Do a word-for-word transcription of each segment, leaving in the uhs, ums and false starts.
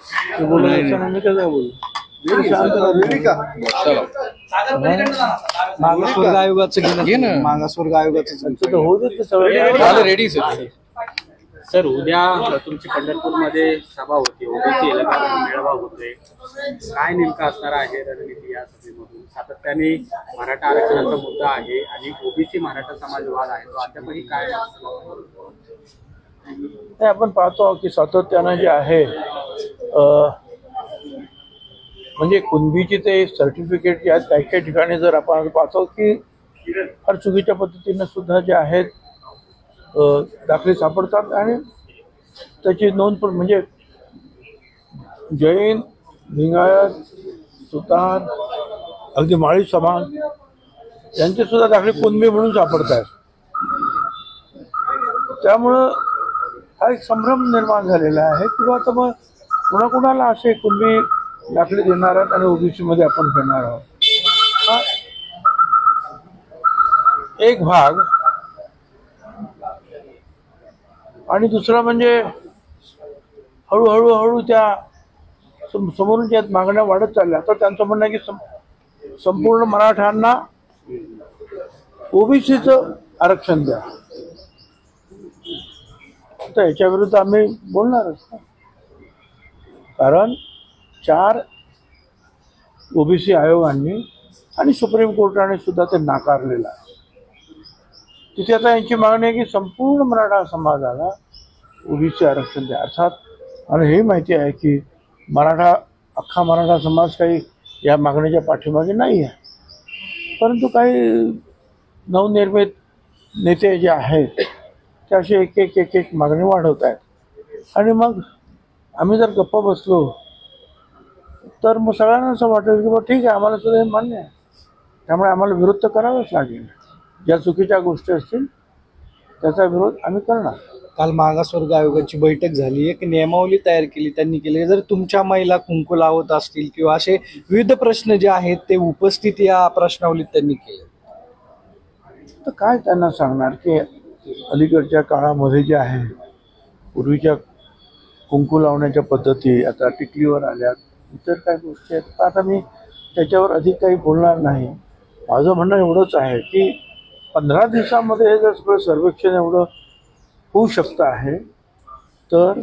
मी काय बोलू मागासवर्ग आयोगाचं मागासवर्ग आयोगाचं होऊ देत सगळं रेडी सर. उद्या तुमची पंढरपूरमध्ये सभा होती, ओबीसी मेळावा होतोय, काय नेमकं असणार आहे रणनीती या सभेमधून? सातत्याने मराठा आरक्षणाचा मुद्दा आहे आणि ओबीसी मराठा समाजवाद आहे, तो अद्यापही काय आपण पाहतो की सातत्यानं जे आहे म्हणजे कुणबीची ते सर्टिफिकेट जे आहेत काही काही ठिकाणी जर आपण पाहतो की फार चुकीच्या पद्धतीने सुद्धा जे आहेत दाखले सापडतात आणि त्याची नोंद पण म्हणजे जैन, लिंगायत, सुतार, अगदी माळी समाज यांचे सुद्धा दाखले कुणबी म्हणून सापडत आहेत. त्यामुळं हा एक संभ्रम निर्माण झालेला आहे किंवा आता मग कुणाकुणाला असे कुणबी दाखले देणार आहेत आणि ओबीसी मध्ये आपण घेणार आहोत. हा एक भाग. आणि दुसरा म्हणजे हळूहळू हळू त्या समोरून ज्या मागण्या वाढत चालल्या तर त्यांचं म्हणणं आहे की संपूर्ण मराठ्यांना ओबीसीचं आरक्षण द्या. तर याच्या विरुद्ध आम्ही बोलणारच ना, कारण चार ओबीसी आयोगांनी आणि सुप्रीम कोर्टाने सुद्धा ते नाकारलेलं आहे. तिथे आता यांची मागणी आहे की संपूर्ण मराठा समाजाला ओबीसी आरक्षण द्या. अर्थात मला हे माहिती आहे की मराठा अख्खा मराठा समाज काही या मागणीच्या पाठीमागे नाही आहे, परंतु काही नवनिर्मित नेते जे आहेत ते असे एक एक एक एक मागणी वाढवत आहेत आणि मग आम्ही जर गप्प बसलो तर मग सगळ्यांना असं वाटेल की बा ठीक आहे आम्हाला सुद्धा हे मान्य आहे, त्यामुळे आम्हाला विरोध तर करावाच लागेल. ज्या चुकीच्या गोष्टी असतील त्याचा विरोध आम्ही करणार. काल मागासवर्ग आयोगाची बैठक झाली, एक नियमावली तयार केली त्यांनी केली. जर तुमच्या महिला कुंकू लावत असतील किंवा असे विविध प्रश्न जे आहेत ते उपस्थित या प्रश्नावलीत त्यांनी केले, तर काय त्यांना सांगणार की अलीकडच्या काळामध्ये जे आहे पूर्वीच्या कुंकू लावण्याच्या पद्धती आता टिकलीवर आल्यात, इतर काही गोष्टी आहेत. आता मी त्याच्यावर अधिक काही बोलणार नाही. माझं म्हणणं एवढंच आहे की पंधरा दिवसामध्ये हे जर सगळं सर्वेक्षण एवढं होऊ शकतं आहे तर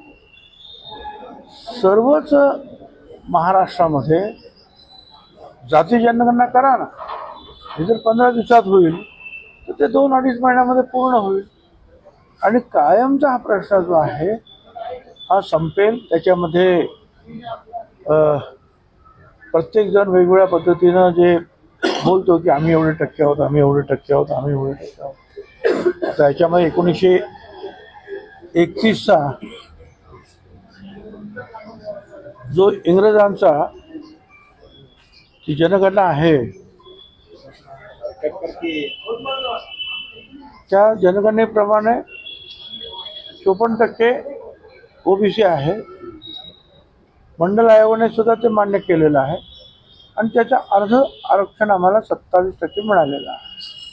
सर्वच महाराष्ट्रामध्ये जाती जनगणना करा ना. हे जर पंधरा दिवसात होईल तर ते दोन अडीच महिन्यामध्ये पूर्ण होईल आणि कायमचा हा प्रश्न जो आहे हा संपेल. त्याच्यामध्ये प्रत्येकजण वेगवेगळ्या पद्धतीनं जे बोलतो की आम्ही एवढे टक्के आहोत, आम्ही एवढे टक्के आहोत, आम्ही एवढे टक्के आहोत. आता याच्यामध्ये एकोणीसशे एकतीसचा जो इंग्रजांचा जी जनगणना आहे त्या जनगणनेप्रमाणे चोपन्न टक्के ओबीसी आहे. मंडल आयोगाने सुद्धा ते मान्य केलेलं आहे आणि त्याच्या अर्ध आरक्षण आम्हाला सत्तावीस टक्के मिळालेलं आहे.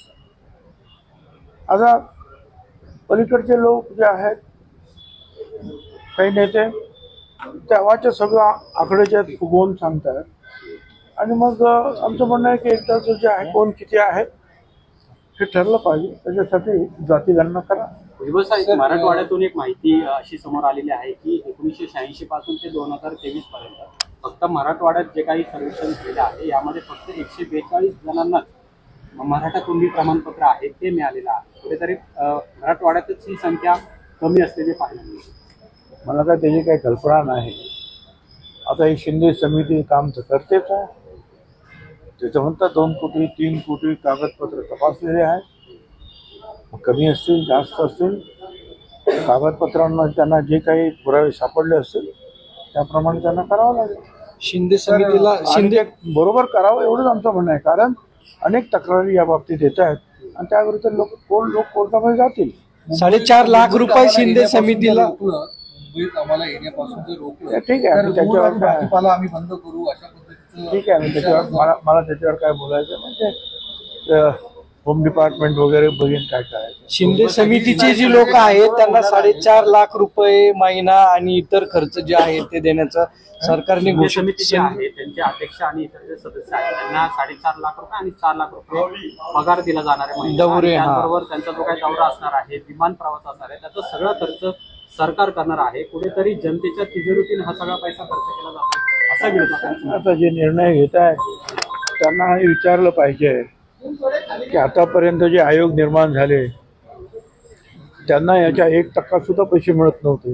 आता पलीकडचे लोक जे आहेत काही नेते तेव्हाच्या सगळं आकडेच्या फुगवून सांगतात आणि मग आमचं म्हणणं आहे की एकदाचं जे आहे कोण किती आहे हे ठरलं पाहिजे. त्याच्यासाठी जाती गणना करा. मराठवाड्यातून एक माहिती अशी समोर आलेली आहे की एकोणीसशे शहाऐंशी पासून ते दोन हजार तेवीस पर्यंत फक्त मराठवाड्यात जे काही सर्वेक्षण केलं आहे यामध्ये फक्त एकशे बेचाळीस जणांनाच मराठा कुणबी प्रमाणपत्र आहे ते मिळालेलं आहे. कुठेतरी मराठवाड्यातच ही संख्या कमी असलेली पाहायला मिळते. मला काय त्याची काही कल्पना नाही. आता ही शिंदे समिती काम तर करतेच आहे. त्याचं म्हणतात दोन कोटी तीन कोटी कागदपत्र तपासलेले आहेत. कमी असतील जास्त असतील कागदपत्रांना त्यांना जे काही पुरावे सापडले असतील त्याप्रमाणे त्यांना करावं लागेल. शिंदे समितीला शिंदे बरोबर करावं एवढंच आमचं म्हणणं आहे. कारण अनेक तक्रारी या बाबतीत येत आहेत आणि त्याविरुद्ध लोक कोण लोक कोर्टामध्ये जातील. साडेचार लाख रुपये शिंदे समितीला आम्हाला येण्यापासून जे रोखलं ठीक आहे त्याच्यावर भाजीपाला आम्ही बंद करू अशा पद्धतीचं ठीक आहे. त्याच्यावर मला मला त्याच्यावर काय बोलायचं म्हणजे होम डिपार्टमेंट वगैरे बघेन काय काय. शिंदे समितीचे जी लोक आहेत त्यांना साडेचार लाख रुपये महिना आणि इतर खर्च जे आहेत ते देण्याचं सरकारने शिंदे घोषित समिती जी आहे त्यांचे अध्यक्ष आणि इतर जे सदस्य आहेत त्यांना साडेचार लाख रुपये आणि चार लाख रुपये पगार दिला जाणार आहे महिन्याला. दौरे, आणि हा. त्याचबरोबर त्यांचा जो काही दौरा असणार आहे, विमान प्रवास असणार आहे, त्याचा सगळा खर्च सरकार करणार आहे. कुठेतरी जनतेच्या तिजोरीतून हा सगळा पैसा खर्च केला जातो असा विरोधकांचा. आता जे निर्णय घेत आहेत त्यांना हे विचारलं पाहिजे की आतापर्यंत जे आयोग निर्माण झाले त्यांना याच्या एक टक्का सुद्धा पैसे मिळत नव्हते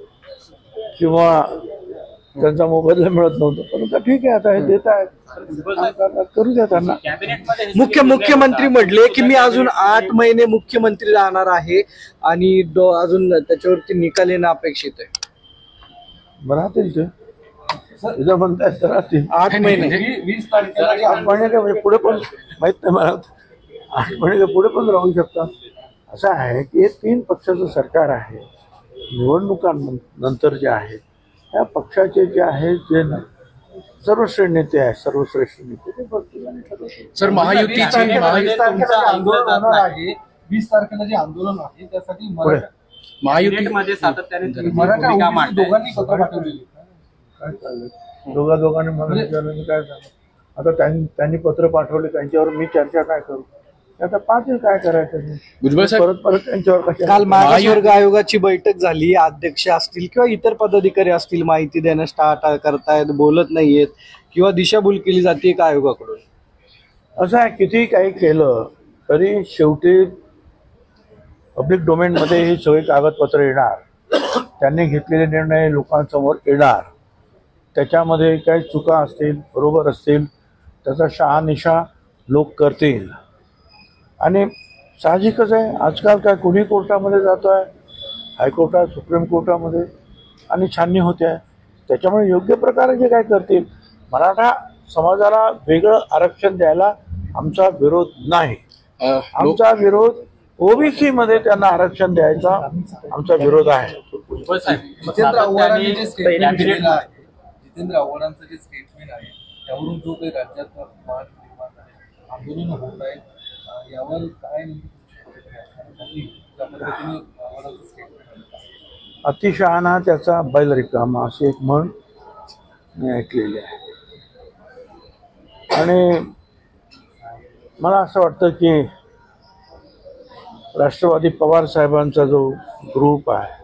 किंवा त्यांचा मोबदला मिळत नव्हतं. परंतु ठीक आहे, आता हे देत आहेत, करू द्या त्यांना. कॅबिनेटमध्ये हे मुख्य सगळे मुख्यमंत्री निर्णय म्हटले की मी अजून आठ महिने मुख्यमंत्री राहणार आहे आणि दो अजून त्याच्यावरती निकाल येणं अपेक्षित आहे. राहतील ते तुझं म्हणताय तर राहतील. आठ महिने वी- वीस तारखेला जे आठ महिने काय म्हणजे पुढे पण माहित नाही मला, आठ महिने काय पुढे पण राहू शकतात. असं आहे की हे तीन पक्षाचं सरकार आहे. निवडणुकांनंतर जे आहे त्या पक्षाचे जे आहे जे न- सर्वश्रेष्ठ नेते आहेत, सर्वश्रेष्ठ नेते ते बघतील आणि ठरवतील. सर वीस महायुतीची तारखेला महायु- वीस तारखेला जे आंदोलन होणार आहे वीस तारखेला जे आंदोलन आहे त्यासाठी पुढे मराठा महायुती कॅबिनेटमध्ये सातत्याने तुम्ही जी मराठा भूमिका ओबीसी मांडताय. दोघांनी पत्र पाठवलेली. काय चाललंय दोघा दोघांनी मला विचारलं मी काय सांगू. आता त्यांनी त्यांनी पत्र पाठवले त्यांच्यावर मी चर्चा काय करू. आता पाहतील काय करायचं ते. भुजबळ साहेब परत परत त्यांच्यावर कशा काल मागासवर्ग आयोगाची बैठक झाली. अध्यक्ष असतील किंवा इतर पदाधिकारी असतील माहिती देणं स्टार्ट करतायत, बोलत नाहीयेत किंवा दिशाभूल केली जाते का आयोगाकडून? असं आहे, किती काही केलं तरी शेवटी पब्लिक डोमेनमध्ये ही सगळी कागदपत्र येणार. त्यांनी घेतलेले निर्णय लोकांसमोर येणार. त्याच्यामध्ये काही चुका असतील, बरोबर असतील, त्याचा शहानिशा लोक करतील. आणि साहजिकच आहे, आजकाल काय कुणी कोर्टामध्ये जातो आहे, हायकोर्टात, सुप्रीम कोर्टामध्ये, आणि छाननी होते आहे. त्याच्यामुळे योग्य प्रकारे जे काय करतील, मराठा समाजाला वेगळं आरक्षण द्यायला आमचा विरोध नाही. अ, लोक आमचा विरोध ओबीसी मध्ये त्यांना आरक्षण द्यायचा आमचा विरोध आहे. भुजबळ साहेब, जितेंद्र आव्हाडांनी जे स्टेटमेंट कॅबिनेट दिलेलं आहे जितेंद्र आव्हाडांचं जे स्टेटमेंट आहे त्यावरून जो काही राज्यात वाद निर्माण आहे, आंदोलन होत आहे, अं, यावर काय नेमकी तुमची प्रतिक्रिया आहे? कारण त्यांनी ज्या पद्धतीने आव्हाडांचं स्टेटमेंट अतिशहाणा त्याचा बैल रिकामा अशी एक म्हण मी ऐकलेली आहे. आणि मला असं वाटतं की राष्ट्रवादी पवार साहेबांचा जो ग्रुप आहे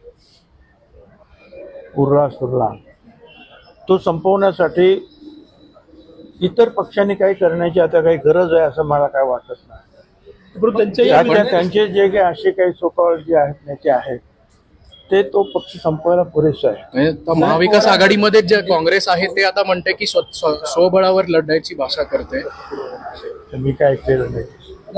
उर्रा सुरला, तो संपवण्यासाठी इतर पक्षांनी काही करण्याची आता काही गरज आहे असं मला काय वाटत नाही. त्यांच्या त्यांचे जे काही असे काही सोकॉल्ड जे आहेत नेते आहेत ते तो पक्ष संपवायला पुरेसं आहे. म्हणजे आता महाविकास आघाडीमध्ये जे काँग्रेस आहे ते आता म्हणते की स्व- स्व- स्वबळावर लढण्याची भाषा करते. तर मी काय ऐकलेलं नाही.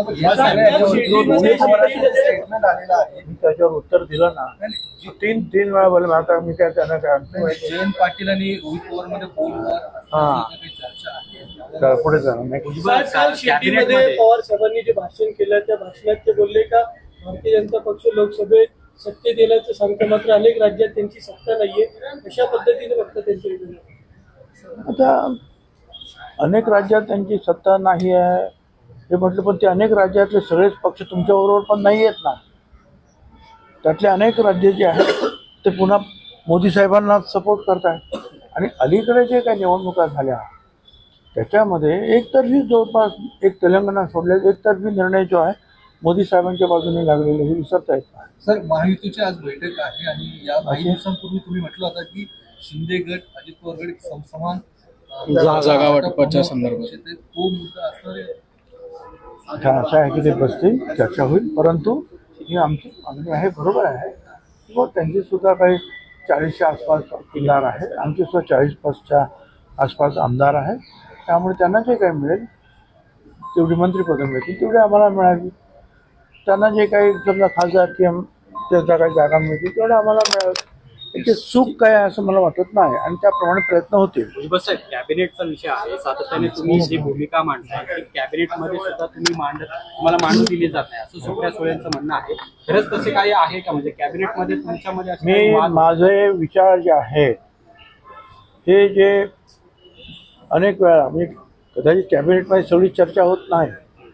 स्टेटमेंट आलेलं आहे. मी त्याच्यावर उत्तर दिलं ना. तीन तीन वेळा बोलले, आता मी काय त्यांना काय आणतो. जयंत पाटील आणि रोहित पवार मध्ये फोनवर हा. काही चर्चा आहे. तर पुढे जाणार नाही. भुजबळ काल शिर्डीमध्ये कॅबिनेटमध्ये पवार साहेबांनी जे भाषण केलं त्या भाषणात ते बोलले का भारतीय जनता पक्ष लोकसभेत सत्तेत येण्याचं सांगतं, मात्र अनेक राज्यात त्यांची सत्ता नाहीये. अशा पद्धतीने बघतात त्यांच्या विरोधात. आता अनेक राज्यात त्यांची सत्ता नाही आहे हे म्हटलं, पण ते अनेक राज्यातले सगळेच पक्ष तुमच्याबरोबर पण नाही आहेत ना. त्यातले अनेक राज्य जे आहेत ते पुन्हा मोदी साहेबांना सपोर्ट करत आहेत. आणि अलीकडे जे काही निवडणुका झाल्या त्याच्यामध्ये एकतर्फी जवळपास एक तेलंगणा सोडले एकतर्फी निर्णय जो आहे मोदी साहेबांच्या बाजूने लागलेले हे विसरता येत नाही. सर, महायुतीची आज बैठक आहे आणि या काही दिवसांपूर्वी तुम्ही म्हटलं होतं की शिंदे गट, अजित पवार गट सम- समान अं, जा- जागा वाटपाच्या संदर्भात. तो मुद्दा असणार आहे. आता असं आहे की ते बसतील, चर्चा होईल. परंतु ही आमची मागणी आहे, बरोबर आहे. व त्यांची सुद्धा काही चाळीसच्या आसपास किल्लार आहे, आमचे सुद्धा चाळीस पासच्या आसपास आमदार आहे. त्यामुळे त्यांना जे काही मिळेल तेवढी मंत्रिपदं मिळतील तेवढी आम्हाला मिळावी. त्यांना जे काही समजा खासदार किंवा त्याच्या काही जागा मिळतील तेवढं आम्हाला मिळावं. याची चूक काय आहे असं मला वाटत नाही आणि त्याप्रमाणे प्रयत्न होतील. भुजबळ साहेब, कॅबिनेटचा विषय आहे. सातत्याने तुम्ही जी भूमिका मांडताय की कॅबिनेटमध्ये सुद्धा तुम्ही मांड तुम्हाला मांडू दिली जात नाही असं सुप्रिया सुळेंचं म्हणणं आहे. खरंच तसे काही आहे का? म्हणजे कॅबिनेटमध्ये तुमच्यामध्ये असे काही मी वाद- माझे विचार जे आहेत हे जे अनेक वेळा म्हणजे कदाचित कॅबिनेटमध्ये सगळी चर्चा होत नाही,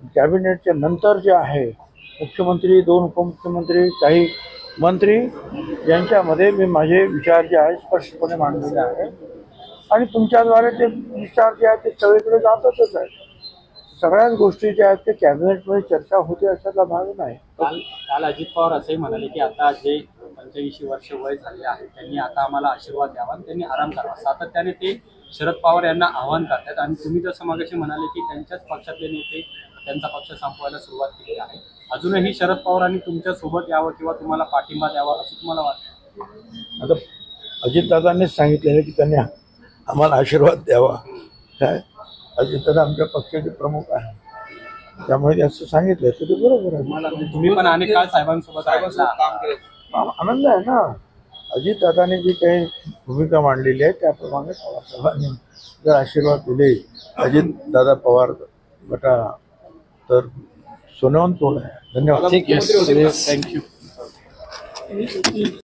कॅबिनेटच्या नंतर जे आहे मुख्यमंत्री, दोन उपमुख्यमंत्री, काही मंत्री यांच्यामध्ये मी माझे विचार जे आहेत स्पष्टपणे मांडलेले आहे आणि तुमच्याद्वारे ते विचार जे आहेत ते सगळीकडे जातातच आहेत. सगळ्याच गोष्टी ज्या आहेत ते कॅबिनेटमध्ये चर्चा होते अशाचा भाग नाही. काल काल अजित पवार असंही म्हणाले की आता जे पंच्याऐंशी वर्ष वय झाले आहे त्यांनी आता आम्हाला आशीर्वाद द्यावा आणि त्यांनी आराम करावा. सातत्याने ते शरद पवार यांना आव्हान करतात आणि तुम्ही जसं मागाशी म्हणाले की त्यांच्याच पक्षातले नेते त्यांचा पक्ष संपवायला सुरुवात केली आहे. अजूनही शरद पवारांनी तुमच्या सोबत यावं किंवा तुम्हाला पाठिंबा द्यावा असं तुम्हाला वाटतं? आता अजितदादांनीच सांगितलेलं की त्यांनी आम्हाला आशीर्वाद द्यावा. काय अजितदादा आमच्या पक्षाचे प्रमुख आहे, त्यामुळे असं सांगितलं तर ते बरोबर आहे. तुम्हाला तुम्ही पण अनेक काळ साहेबांसोबत साहेबांसोबत काम केलं. आम- आनंद आहे ना. अजितदादांनी जी काही भूमिका मांडलेली आहे त्याप्रमाणे पवारसाहेबांनी जर आशीर्वाद दिले अजितदादा पवार गटा तर सोनवंत तोड आहे. धन्यवाद. ठीक आहे. थँक्यू.